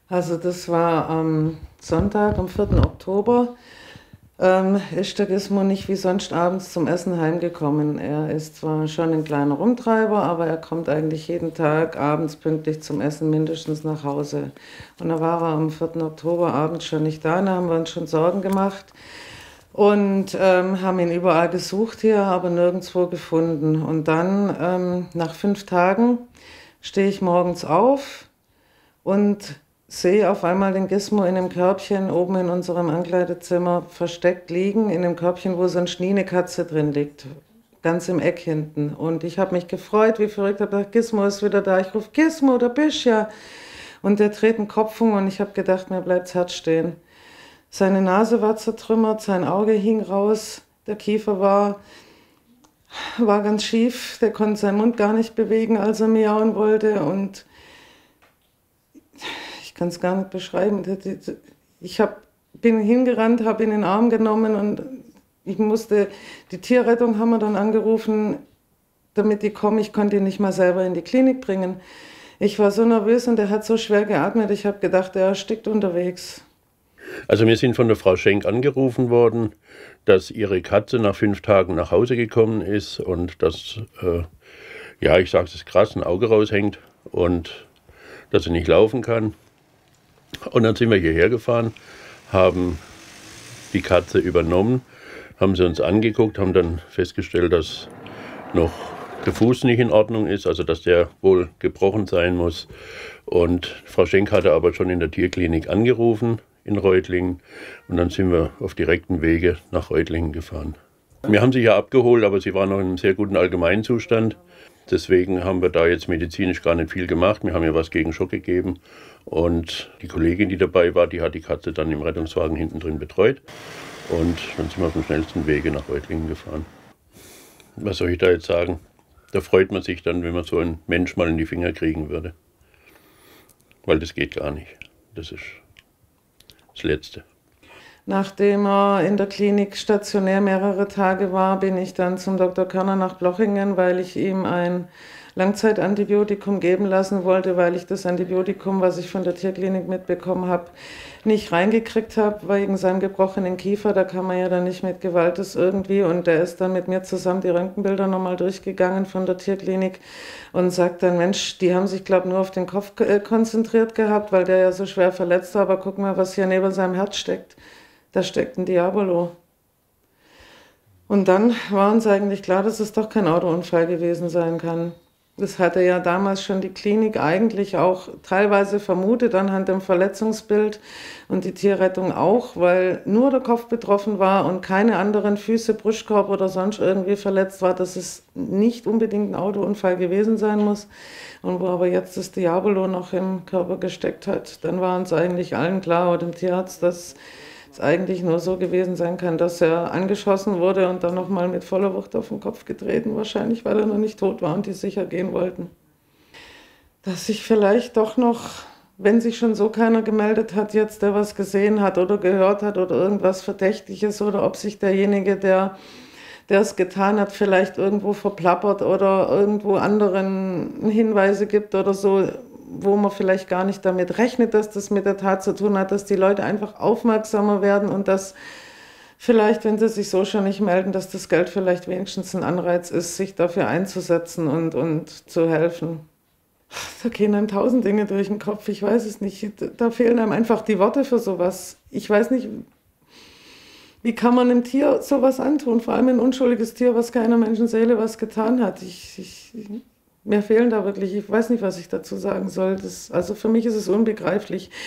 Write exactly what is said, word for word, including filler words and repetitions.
Also das war am Sonntag, am vierten Oktober, ähm, ist der Gizmo nicht wie sonst abends zum Essen heimgekommen. Er ist zwar schon ein kleiner Rumtreiber, aber er kommt eigentlich jeden Tag abends pünktlich zum Essen mindestens nach Hause. Und da war er am vierten Oktober abends schon nicht da, da haben wir uns schon Sorgen gemacht und ähm, haben ihn überall gesucht hier, aber nirgendwo gefunden. Und dann, ähm, nach fünf Tagen, stehe ich morgens auf und sehe auf einmal den Gizmo in einem Körbchen oben in unserem Ankleidezimmer versteckt liegen, in einem Körbchen, wo sonst nie eine Katze drin liegt, ganz im Eck hinten. Und ich habe mich gefreut, wie verrückt, habe gedacht, Gizmo ist wieder da. Ich rufe, Gizmo, da bist du ja. Und der dreht den Kopf um und ich habe gedacht, mir bleibt das Herz stehen. Seine Nase war zertrümmert, sein Auge hing raus, der Kiefer war, war ganz schief, der konnte seinen Mund gar nicht bewegen, als er miauen wollte. Und ich kann es gar nicht beschreiben. Ich hab, bin hingerannt, habe ihn in den Arm genommen und ich musste, die Tierrettung haben wir dann angerufen, damit die kommen. Ich konnte ihn nicht mal selber in die Klinik bringen. Ich war so nervös und er hat so schwer geatmet, ich habe gedacht, er erstickt unterwegs. Also wir sind von der Frau Schenk angerufen worden, dass ihre Katze nach fünf Tagen nach Hause gekommen ist und dass, äh, ja, ich sage es krass, ein Auge raushängt und dass sie nicht laufen kann. Und dann sind wir hierher gefahren, haben die Katze übernommen, haben sie uns angeguckt, haben dann festgestellt, dass noch der Fuß nicht in Ordnung ist, also dass der wohl gebrochen sein muss. Und Frau Schenk hatte aber schon in der Tierklinik angerufen in Reutlingen und dann sind wir auf direkten Wege nach Reutlingen gefahren. Wir haben sie ja abgeholt, aber sie war noch in einem sehr guten Allgemeinzustand. Deswegen haben wir da jetzt medizinisch gar nicht viel gemacht. Wir haben ihr was gegen Schock gegeben. Und die Kollegin, die dabei war, die hat die Katze dann im Rettungswagen hinten drin betreut. Und dann sind wir auf dem schnellsten Wege nach Reutlingen gefahren. Was soll ich da jetzt sagen? Da freut man sich dann, wenn man so einen Mensch mal in die Finger kriegen würde. Weil das geht gar nicht. Das ist das Letzte. Nachdem er in der Klinik stationär mehrere Tage war, bin ich dann zum Doktor Körner nach Blochingen, weil ich ihm ein Langzeitantibiotikum geben lassen wollte, weil ich das Antibiotikum, was ich von der Tierklinik mitbekommen habe, nicht reingekriegt habe wegen seinem gebrochenen Kiefer. Da kann man ja dann nicht mit Gewalt das irgendwie. Und der ist dann mit mir zusammen die Röntgenbilder nochmal durchgegangen von der Tierklinik und sagt dann, Mensch, die haben sich, glaube ich, nur auf den Kopf konzentriert gehabt, weil der ja so schwer verletzt war. Aber guck mal, was hier neben seinem Herz steckt. Da steckt ein Diabolo. Und dann war uns eigentlich klar, dass es doch kein Autounfall gewesen sein kann. Das hatte ja damals schon die Klinik eigentlich auch teilweise vermutet anhand dem Verletzungsbild und die Tierrettung auch, weil nur der Kopf betroffen war und keine anderen Füße, Brustkorb oder sonst irgendwie verletzt war, dass es nicht unbedingt ein Autounfall gewesen sein muss. Und wo aber jetzt das Diabolo noch im Körper gesteckt hat, dann war uns eigentlich allen klar, oder dem Tierarzt, dass es eigentlich nur so gewesen sein kann, dass er angeschossen wurde und dann nochmal mit voller Wucht auf den Kopf getreten, wahrscheinlich, weil er noch nicht tot war und die sicher gehen wollten. Dass sich vielleicht doch noch, wenn sich schon so keiner gemeldet hat, jetzt der was gesehen hat oder gehört hat oder irgendwas Verdächtiges oder ob sich derjenige, der der es getan hat, vielleicht irgendwo verplappert oder irgendwo anderen Hinweise gibt oder so, wo man vielleicht gar nicht damit rechnet, dass das mit der Tat zu tun hat, dass die Leute einfach aufmerksamer werden und dass vielleicht, wenn sie sich so schon nicht melden, dass das Geld vielleicht wenigstens ein Anreiz ist, sich dafür einzusetzen und, und zu helfen. Da gehen einem tausend Dinge durch den Kopf, ich weiß es nicht. Da fehlen einem einfach die Worte für sowas. Ich weiß nicht, wie kann man einem Tier sowas antun, vor allem ein unschuldiges Tier, was keiner Menschenseele was getan hat. Ich, ich, mir fehlen da wirklich, ich weiß nicht, was ich dazu sagen soll. Das, also für mich ist es unbegreiflich.